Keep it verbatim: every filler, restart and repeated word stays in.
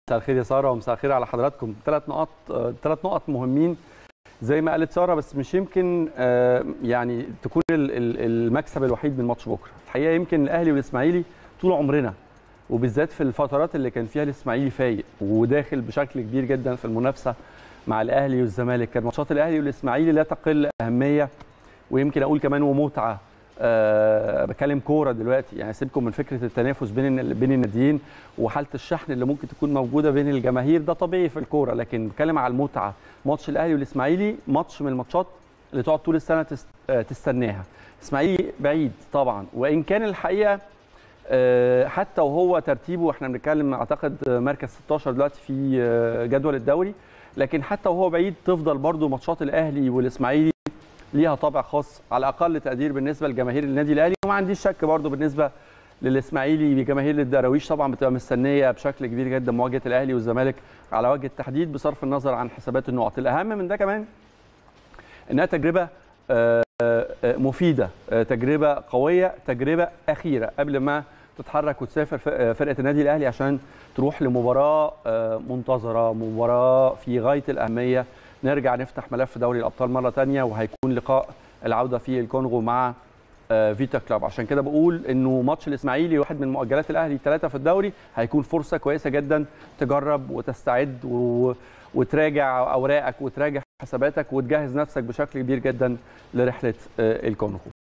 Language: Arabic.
مساء الخير يا ساره ومساء الخير على حضراتكم. ثلاث نقط ثلاث نقط مهمين زي ما قالت ساره، بس مش يمكن يعني تكون المكسب الوحيد من ماتش بكره. الحقيقه يمكن الاهلي والاسماعيلي طول عمرنا وبالذات في الفترات اللي كان فيها الاسماعيلي فايق وداخل بشكل كبير جدا في المنافسه مع الاهلي والزمالك، كان ماتشات الاهلي والاسماعيلي لا تقل اهميه ويمكن اقول كمان ومتعه. أه بكلم كوره دلوقتي، يعني سيبكم من فكره التنافس بين بين الناديين وحاله الشحن اللي ممكن تكون موجوده بين الجماهير، ده طبيعي في الكوره، لكن بتكلم على المتعه. ماتش الاهلي والاسماعيلي ماتش من الماتشات اللي تقعد طول السنه تستناها. الاسماعيلي بعيد طبعا، وان كان الحقيقه أه حتى وهو ترتيبه احنا بنتكلم اعتقد مركز ستاشر دلوقتي في جدول الدوري، لكن حتى وهو بعيد تفضل برضو ماتشات الاهلي والاسماعيلي ليها طابع خاص على اقل تقدير بالنسبه لجماهير النادي الاهلي، وما عنديش شك برضو بالنسبه للاسماعيلي بجماهير الدراويش طبعا بتبقى مستنيه بشكل كبير جدا مواجهه الاهلي والزمالك على وجه التحديد بصرف النظر عن حسابات النقط. الاهم من ده كمان انها تجربه مفيده، تجربه قويه، تجربه اخيره قبل ما تتحرك وتسافر فرقه النادي الاهلي عشان تروح لمباراه منتظره، مباراه في غايه الاهميه. نرجع نفتح ملف دوري الابطال مره ثانيه، وهيكون لقاء العوده في الكونغو مع فيتا كلوب. عشان كده بقول انه ماتش الاسماعيلي واحد من مؤجلات الاهلي ثلاثه في الدوري هيكون فرصه كويسه جدا تجرب وتستعد و... وتراجع اوراقك وتراجع حساباتك وتجهز نفسك بشكل كبير جدا لرحله الكونغو.